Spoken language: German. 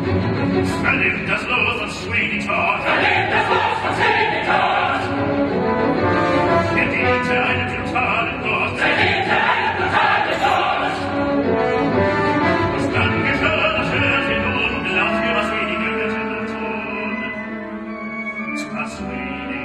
Verlebt das Los von Sweeney Todd. Verlebt das Los von Sweeney Todd. Er diente einem brutalen Gott. Er diente einem brutalen Gott. Was dann geschah, das hört ihr nun, glaubt mir, was Sweeney gehört und tun. Zwar Sweeney